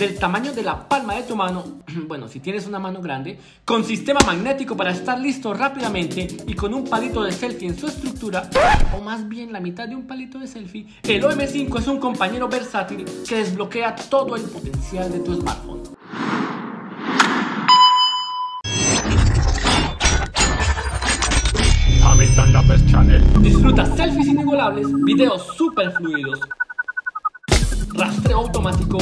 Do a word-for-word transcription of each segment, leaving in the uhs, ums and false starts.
del tamaño de la palma de tu mano, bueno, si tienes una mano grande, con sistema magnético para estar listo rápidamente y con un palito de selfie en su estructura, o más bien la mitad de un palito de selfie, el O M cinco es un compañero versátil que desbloquea todo el potencial de tu smartphone. Disfruta selfies inigualables, videos super fluidos, rastreo automático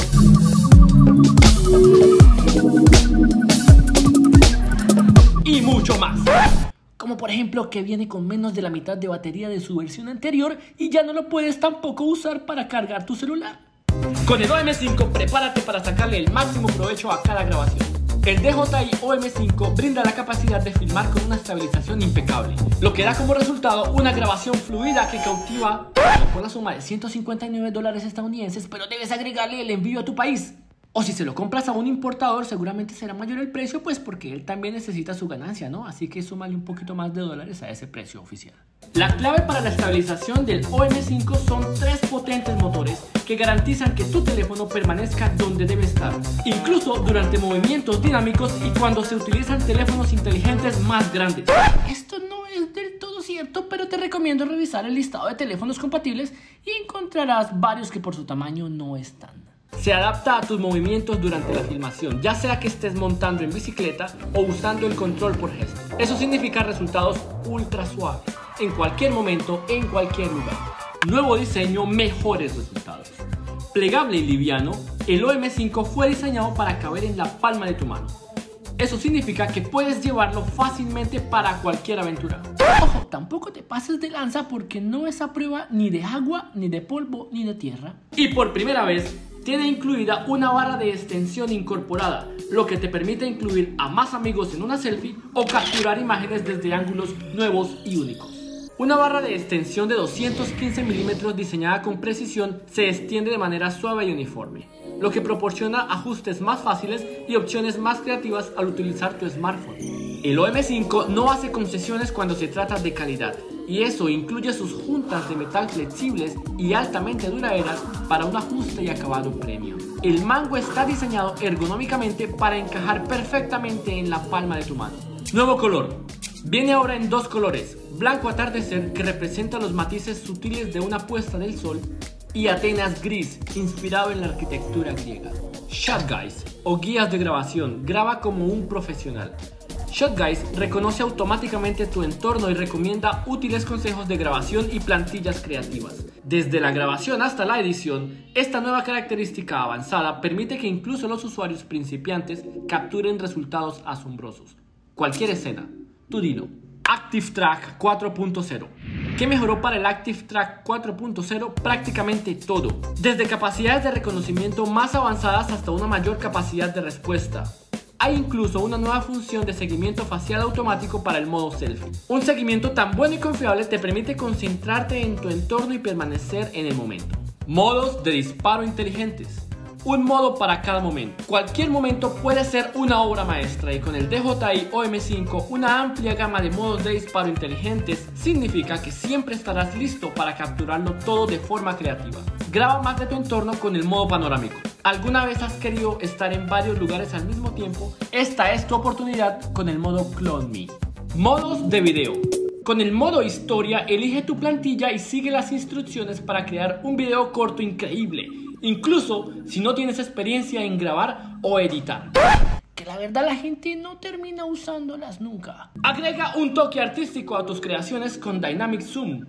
y mucho más. Como por ejemplo que viene con menos de la mitad de batería de su versión anterior y ya no lo puedes tampoco usar para cargar tu celular. Con el O M cinco prepárate para sacarle el máximo provecho a cada grabación. El D J I O M cinco brinda la capacidad de filmar con una estabilización impecable, lo que da como resultado una grabación fluida que cautiva por la suma de ciento cincuenta y nueve dólares estadounidenses, pero debes agregarle el envío a tu país. O si se lo compras a un importador, seguramente será mayor el precio, pues porque él también necesita su ganancia, ¿no? Así que súmale un poquito más de dólares a ese precio oficial. La clave para la estabilización del O M cinco son tres potentes motores que garantizan que tu teléfono permanezca donde debe estar, incluso durante movimientos dinámicos y cuando se utilizan teléfonos inteligentes más grandes. Esto no es del todo cierto, pero te recomiendo revisar el listado de teléfonos compatibles y encontrarás varios que por su tamaño no están. Se adapta a tus movimientos durante la filmación, ya sea que estés montando en bicicleta o usando el control por gesto. Eso significa resultados ultra suaves, en cualquier momento, en cualquier lugar. Nuevo diseño, mejores resultados. Plegable y liviano, el O M cinco fue diseñado para caber en la palma de tu mano. Eso significa que puedes llevarlo fácilmente para cualquier aventura. Ojo, tampoco te pases de lanza porque no es a prueba ni de agua, ni de polvo, ni de tierra. Y por primera vez, tiene incluida una barra de extensión incorporada, lo que te permite incluir a más amigos en una selfie o capturar imágenes desde ángulos nuevos y únicos. Una barra de extensión de doscientos quince milímetros diseñada con precisión se extiende de manera suave y uniforme, lo que proporciona ajustes más fáciles y opciones más creativas al utilizar tu smartphone. El O M cinco no hace concesiones cuando se trata de calidad, y eso incluye sus juntas de metal flexibles y altamente duraderas para un ajuste y acabado premium. El mango está diseñado ergonómicamente para encajar perfectamente en la palma de tu mano. Nuevo color. Viene ahora en dos colores: blanco atardecer, que representa los matices sutiles de una puesta del sol, y Atenas gris, inspirado en la arquitectura griega. Shot Guys, o guías de grabación, graba como un profesional. Shot Guys reconoce automáticamente tu entorno y recomienda útiles consejos de grabación y plantillas creativas. Desde la grabación hasta la edición, esta nueva característica avanzada permite que incluso los usuarios principiantes capturen resultados asombrosos. Cualquier escena, tú dilo. Active Track cuatro punto cero. ¿Qué mejoró para el Active Track cuatro punto cero? Prácticamente todo. Desde capacidades de reconocimiento más avanzadas hasta una mayor capacidad de respuesta. Hay incluso una nueva función de seguimiento facial automático para el modo selfie. Un seguimiento tan bueno y confiable te permite concentrarte en tu entorno y permanecer en el momento. Modos de disparo inteligentes. Un modo para cada momento. Cualquier momento puede ser una obra maestra, y con el D J I O M cinco una amplia gama de modos de disparo inteligentes significa que siempre estarás listo para capturarlo todo de forma creativa. Graba más de tu entorno con el modo panorámico. ¿Alguna vez has querido estar en varios lugares al mismo tiempo? Esta es tu oportunidad con el modo Clone Me. Modos de video. Con el modo historia, elige tu plantilla y sigue las instrucciones para crear un video corto increíble, incluso si no tienes experiencia en grabar o editar. Que la verdad la gente no termina usándolas nunca. Agrega un toque artístico a tus creaciones con Dynamic Zoom.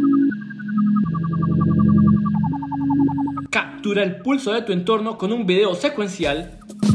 Captura el pulso de tu entorno con un video secuencial.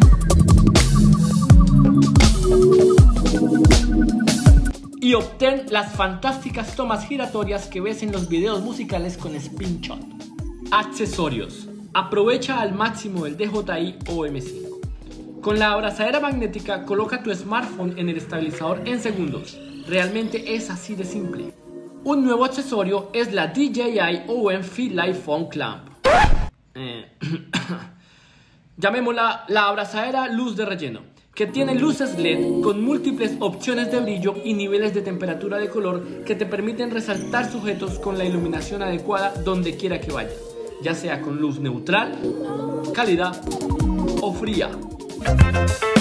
Y obtén las fantásticas tomas giratorias que ves en los videos musicales con Spin Shot. Accesorios. Aprovecha al máximo el D J I O M cinco. Con la abrazadera magnética, coloca tu smartphone en el estabilizador en segundos. Realmente es así de simple. Un nuevo accesorio es la D J I O M Feel-Light Phone Clamp. Eh, llamémosla la abrazadera luz de relleno, que tiene luces L E D con múltiples opciones de brillo y niveles de temperatura de color que te permiten resaltar sujetos con la iluminación adecuada donde quiera que vayas, ya sea con luz neutral, cálida o fría.